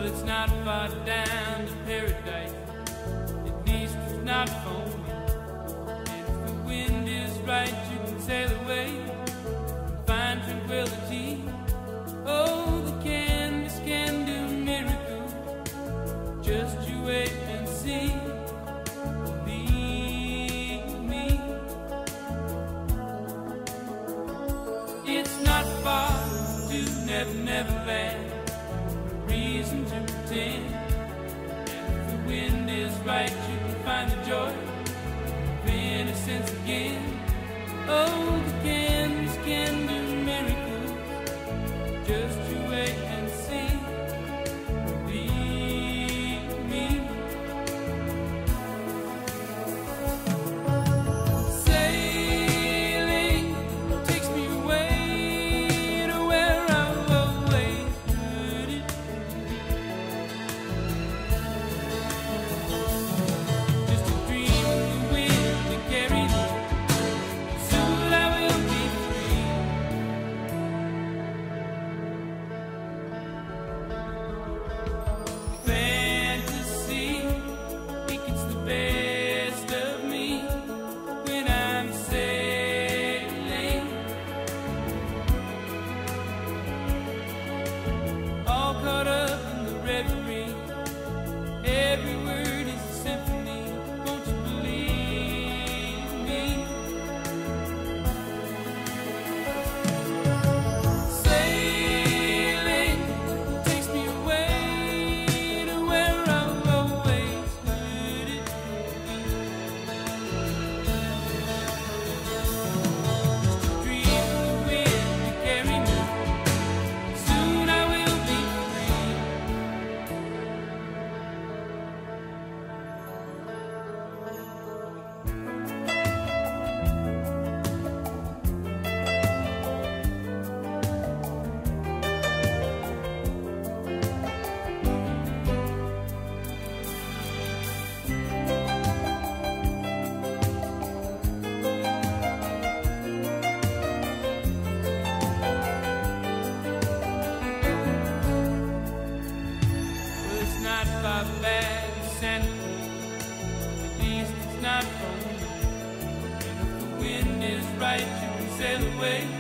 it's not far down to paradise. At least it's not for me. And if the wind is right, you can sail away and find tranquility. Oh, the canvas can do miracles. Just you wait and see. Believe me. It's not far to Never Land. Reason to pretend. And if the wind is right, you can find the joy of innocence again. Oh, the canvas can do miracles. Just you wait and see. Believe me. Sailing takes me away to where I've always put it. Just a dream of the wind that carries me. Soon I will be free. Fantasy, think it's the best of me when I'm sailing. All caught up in the reverie. Every word is a symphony. Won't you believe me? Sailing takes me away to where I've always put it. Just a dream of the wind to carry me. Soon I will be free. Well, it's not far back to Canaveral. At least it's not for me. And if the wind is right, you can sail away